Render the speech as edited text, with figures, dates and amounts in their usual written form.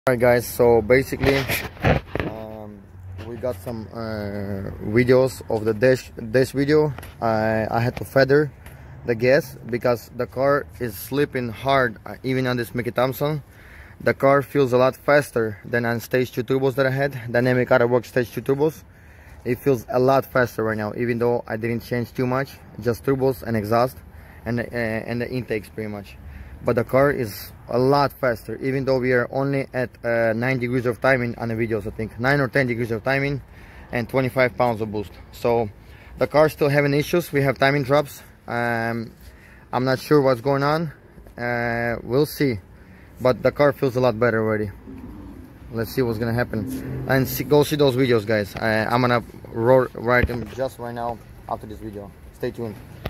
Alright guys, so basically we got some videos of the dash video. I had to feather the gas because the car is slipping hard. Even on this Mickey Thompson, the car feels a lot faster than on stage 2 turbos that I had, dynamic Autowerx stage 2 turbos. It feels a lot faster right now, even though I didn't change too much, just turbos and exhaust and the intakes pretty much. But the car is a lot faster, even though we are only at 9 degrees of timing on the videos. I think 9 or 10 degrees of timing and 25 pounds of boost. So the car still having issues. We have timing drops. I'm not sure what's going on. We'll see, but the car feels a lot better already. Let's see what's gonna happen and go see those videos, guys. I'm gonna write them just right now after this video. Stay tuned.